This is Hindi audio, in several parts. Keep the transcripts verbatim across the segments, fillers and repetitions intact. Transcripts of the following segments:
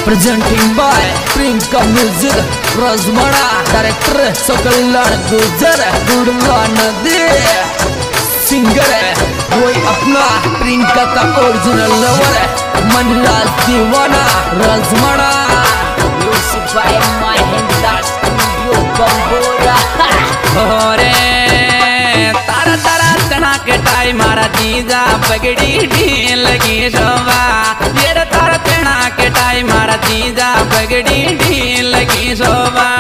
presenting by Prinka Music, Razmana, director Sokallan Gujar, Gudla Nadi, singer है वही अपना प्रियंका का ओरिजिनल लवर है मनलाल दीवाना रजमना music by Mahendra studio Bambora. होरे तारा तारा तना के टाई मारा जीजा पगड़ी ढील लगी शोभा ये तारा तना के टाई मारा जीजा पगड़ी ढील लगी शोभा।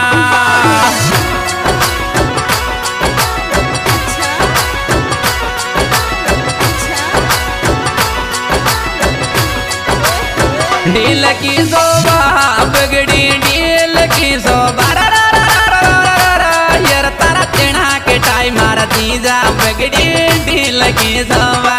ढील की शोभा पगड़ी ढील की शोभा यार तारा तेना के टाई मारा जीजा पगड़ी ढील की शोभा।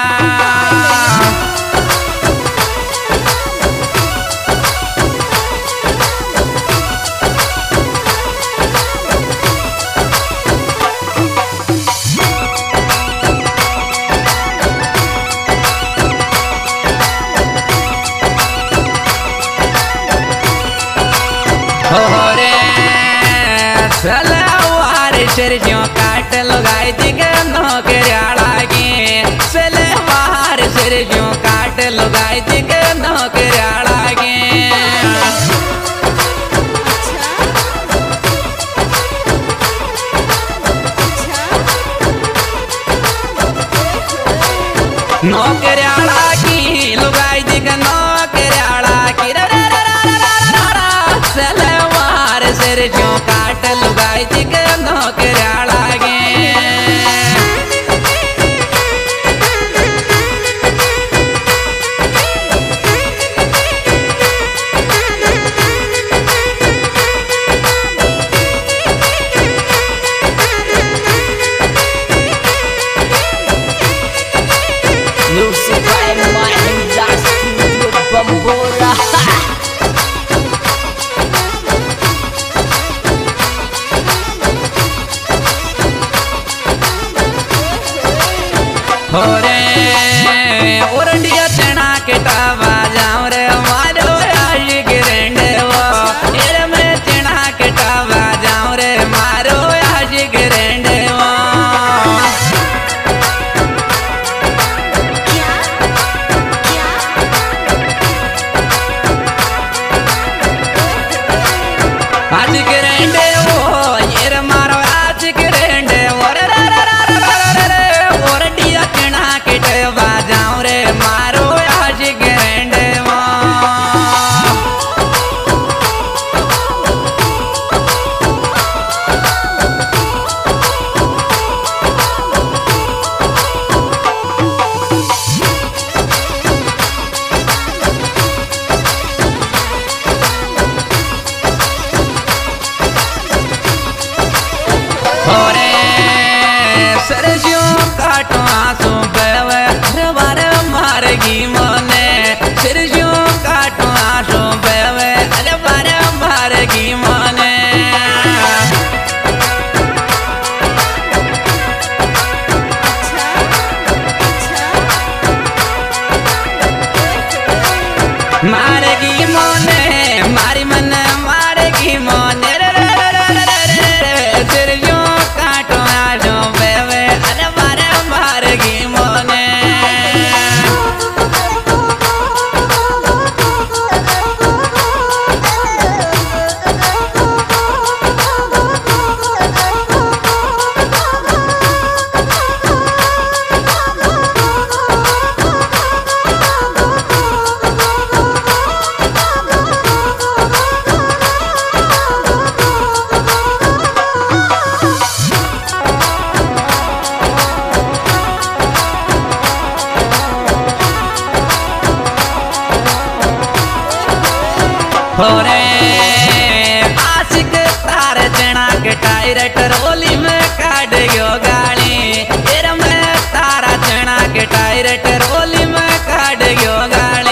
होरे सलवार सरजियों काट लगाई दिख नौकरियाला की सलवार सरजियों काट लगाई दिख नौकरियाला की। नौकरियाला की लगाई दिख नौकरियाला की सलवार सरजियों काट लगाई दिख नौकरियाला गे। Music by Mahendra studio Bambora. होरे ओरंडिया चना के टावा जाऊं रे मारो आशिक रेंडे वो एरे में चना के टावा जाऊं रे मारो आशिक रेंडे वो। आशिक रेंडे वो एरे मारो आशिक रेंडे वो जाऊं रे मारो आशिक रेंडे वो। होरे सरजियों काटो आंसू बेवे रवारे मारेगी मोने सरजियों काटो आंसू बेवे रवारे मारेगी मोने। मारेगी मोने मारी मन मारेगी मोने सरजियों काटो आंसू बेवे रवारे मारेगी मोने। होरे आशिक तारे चना के टायर टरोली में काट गयो गाली तेरे में तारा चना के टायर टरोली में काट गयो गाली।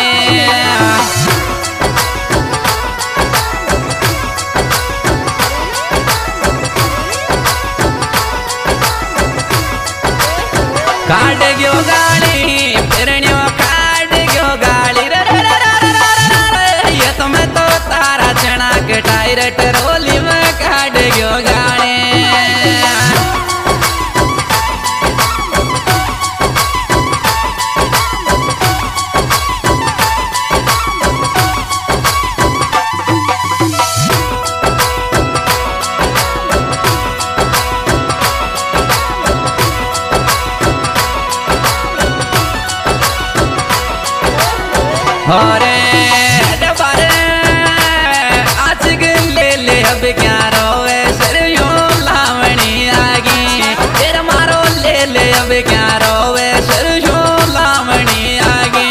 काट गयो गाली फिर काट गयो गाली रे रे रे रे रे ये तो मैं तो टायर टरोली में काट गयो गाने अरे डबारे आज ले ले अब क्या रोवे सरयो लावणी आगी तेरा मारो ले ले अब क्या रोवे सरयो लावणी आगी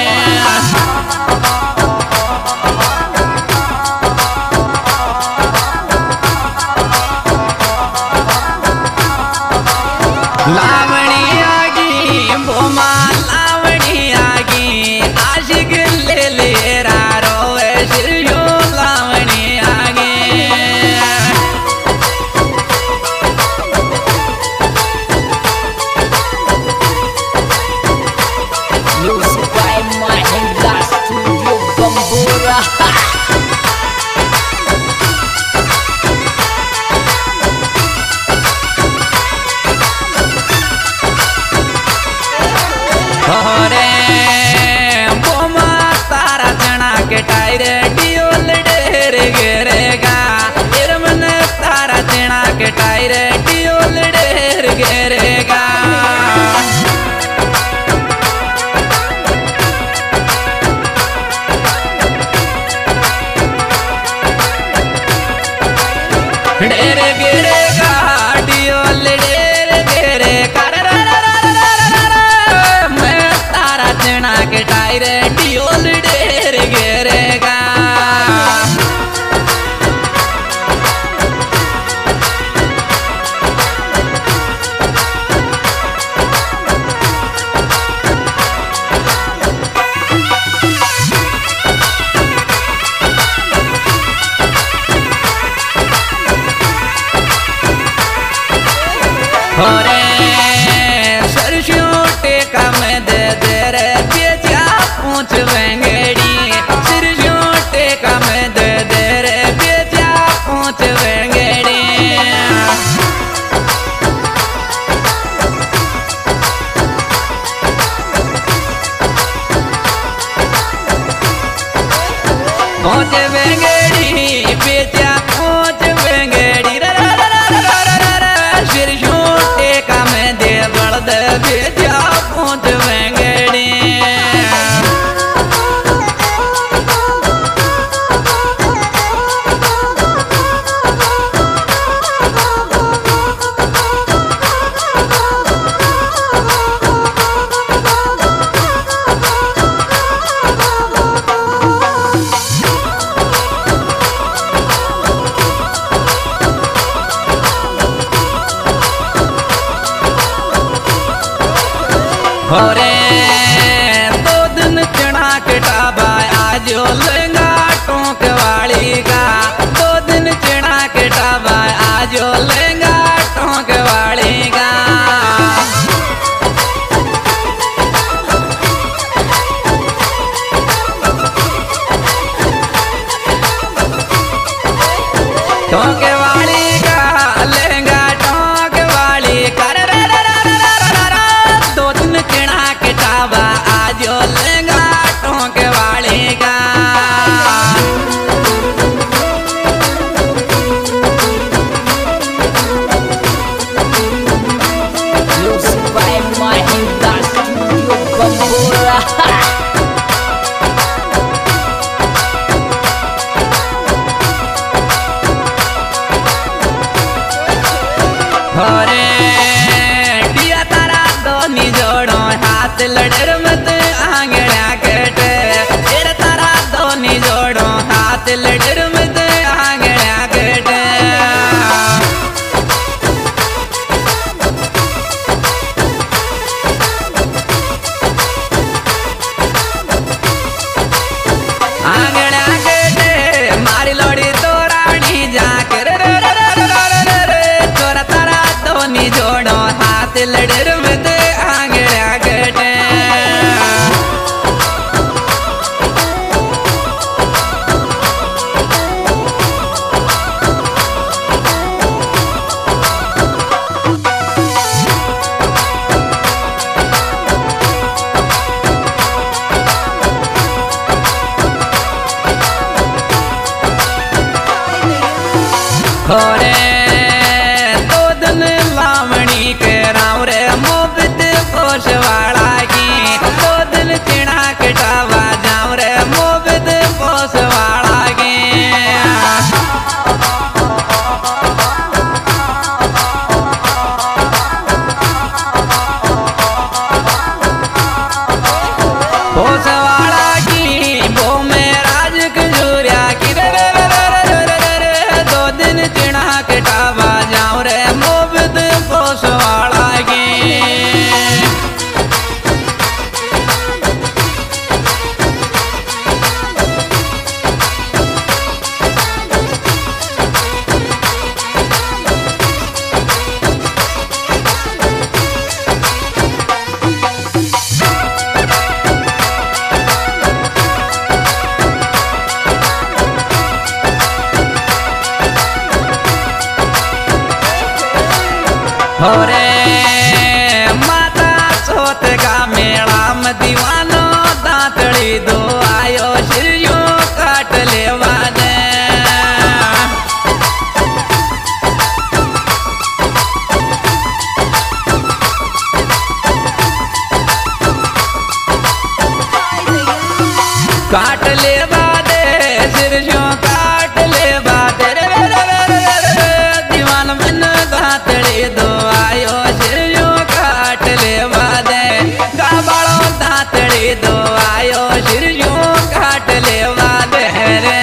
लावणी आगी बोमा लावणी आगी आशिक ले ले रोवे शिरयो लावणी आगे Music by Mahindra Studio Bambora. अरे बोमा तारा चना के टायर डियोल डेर गिरेगा तेरे मन तारा चना के टायर डियोल डेर गिरेगा डेर गिरेगा डियोल डेर गिरेगा के टायर डियोल डेर गिरेगा अरे सरसों टेका में दे दे रे बेचा पूछ वेंगेड़ी सरसों टेका में दे दे रे बेचा पूछ वेंगेड़ी पूछ वेंगेड़ी बेचा पूछ वेंगेड़ी सरसों टेका में दे बड़द बेचा पूछ वेंगेड़ी अरे दो दिन चना के टाबा आज लहंगा टोंक वाली का दो दिन चना के टाबा आज लहंगा टोंक वाली का टोंक वाली का लहंगा टोंक वाली कर चना के टाबा आज लहंगा टोंक वाली का Music by Mahindra Studio Bambora. अरे डिया तारा दोनी जोड़ो हाथ लड़र मत आंगड़ा कटे तेरा तारा दोनी जोड़ो हाथ लड़र मत आंगड़ा कटे आंगड़ा कटे मारी लोड़ी तो रानी जाकर तोरा तारा दोनी जोड़ो हाथ लड़र मत आंगड़ा कटे खोरे दो दिन लावणी के राम रे मोबित पोषवाड़ा की दो दिन चिड़ा कटावा जाऊं रे मोबित पोषवाड़ा की पोषवाड़ा की वो में राज खजूरिया की रे रे रे रे रे रे रे दो दिन चिड़ा कटावा जाऊं रे मोबित पोषवाड़ा की होरे माता सोत का मेला में दीवानो दांतड़ी दो आयो श्रियो काट लेवा दे काट लेवा दे श्रियो काट लेवा दे रे रे रे रे रे दीवान मन दांतड़ी दो आयो श्रियो काट लेवा दे गाबाड़ो दांतड़ी दो आयो श्रियो काट लेवा दे रे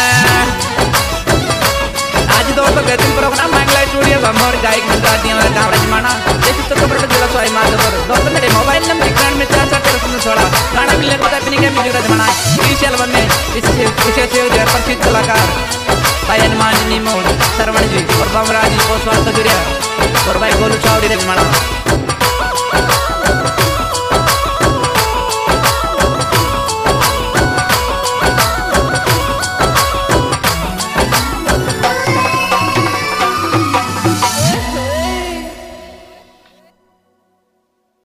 आज दोस्तों बेहतरीन प्रोग्राम मंगला स्टूडियो बमोर गायक मंत्रा दिया मेरा गाँव रजमाना जैसे तो कपड़े जिला स्वाई मार दो दोस्तों मेरे मोबाइल नंबर इक्यावन में चार चार तेरह सोलह गाना मिलने को अपनी क्या म्यूजिक रजमाना इस एल्बम में इसे इसे से जो प्रसिद्ध कलाकार पायन माननी मोड़ सरवण जी और बमराज जी को स्वागत करिए और भाई गोलू चौधरी रजमाना